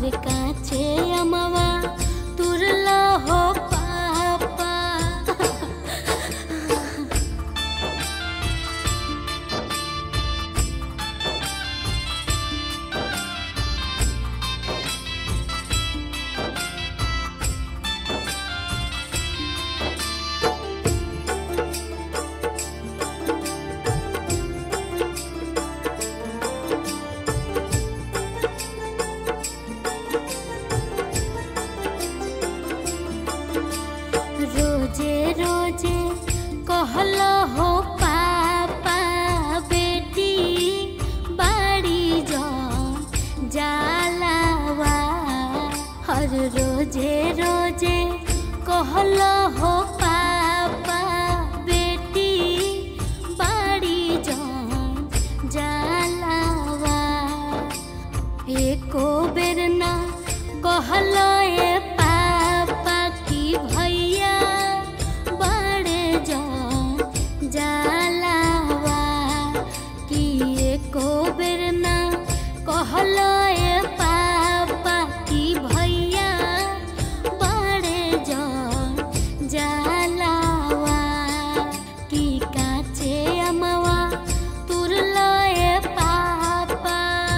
हर काचे अमवा तुरला हो पापा। रोजे रोजे कहलो हो पापा बेटी बाड़ी जौन जालावा। हर रोजे रोजे कहलो हो पापा बेटी बाड़ी जौन जालावा। एको बेर ना कहलो ए पापा की भैया बड़े जौन जालावा। कि एको बेर ना कहलो ए पापा की भैया बड़े जौन जालावा। कि काचे अमवा तुरलो ए पापा।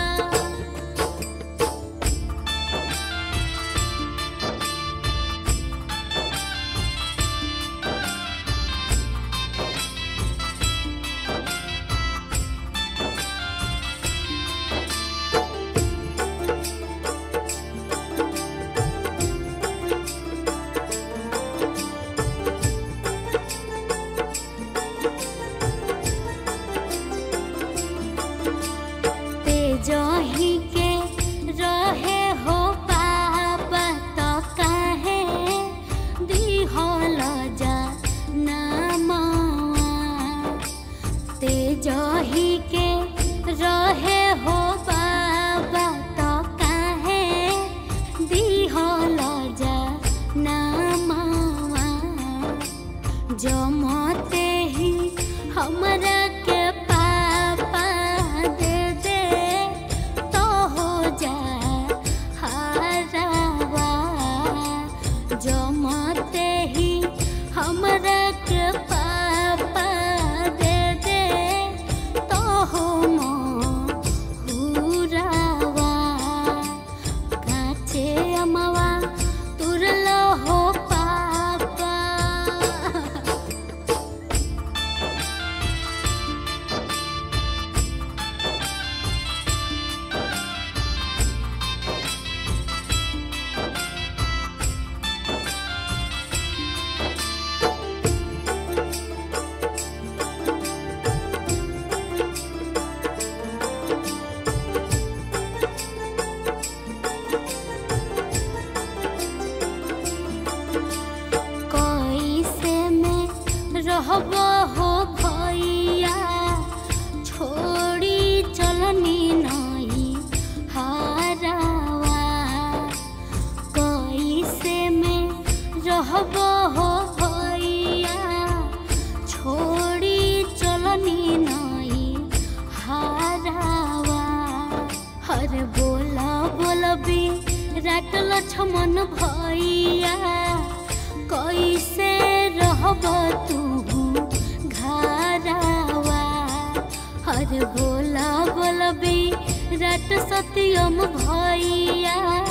जही के रहे हो पापा तो काहे दिहल जा नामवा। ते जही के रहे हो पापा तो काहे दिहल जा नामवा। जमते ही हमरा के पापा दे दे तो हो जा हारावा। जमते ही हमरा के पापा दे दे तो हो हुरावा। काचे अमवा तुरलो हो पापा। रहबो हो भैया छोड़ी चलनी नहीं हारावा। कैसे में रहबो हो भैया छोड़ी चलनी नहीं हारावा। हर बोला बोलबी रात लक्ष्मण भैया कैसे रहब तू घरावा। हर बोला बोलबी रात सत्यम भैया